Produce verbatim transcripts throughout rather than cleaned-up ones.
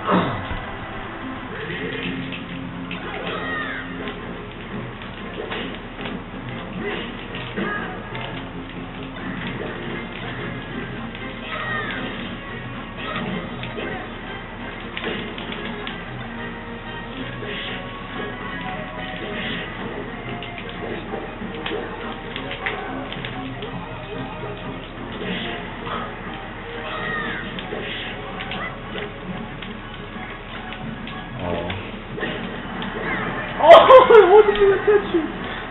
Oh, I wasn't even attention.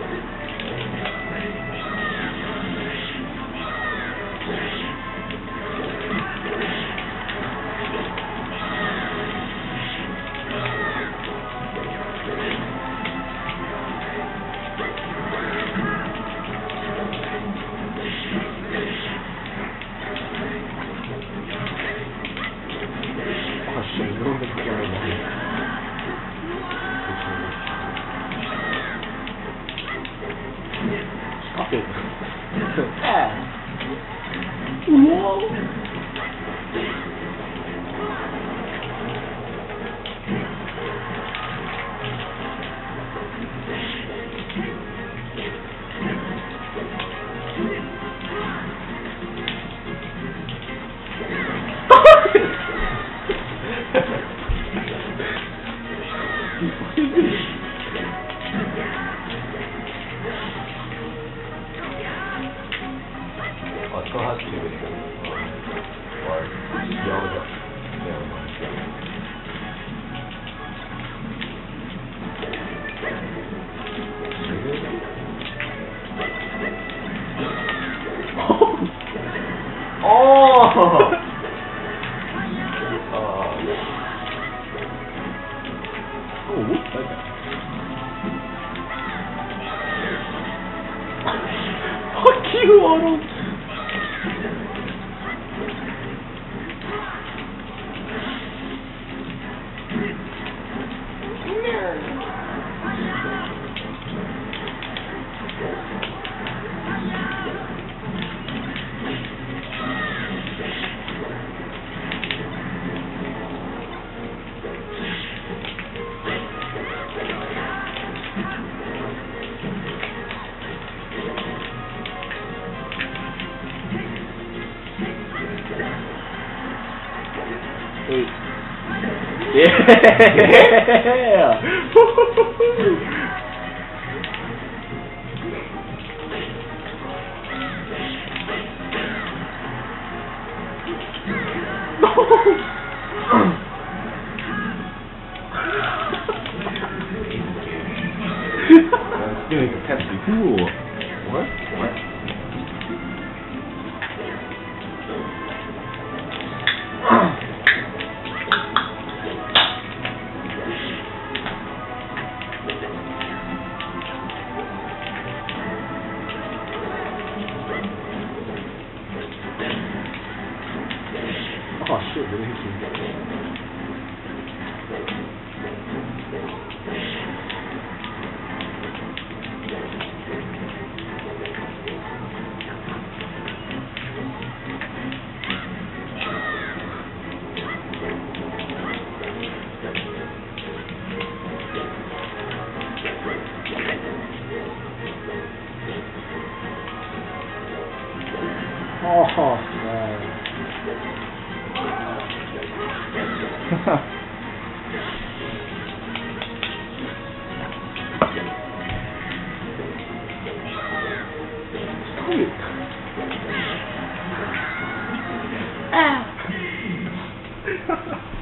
Oh shit, no one's going Stop it. Ah. Whoa. Oh, it still has two videos. Or yoga. Never mind. Oh! Oh, whoops, okay. Fuck you, Arnold! Wait. Yeah! That's doing a Pepsi Cool. What? What? Oh shit, really hit you. Oh, man. Stop it. Ah.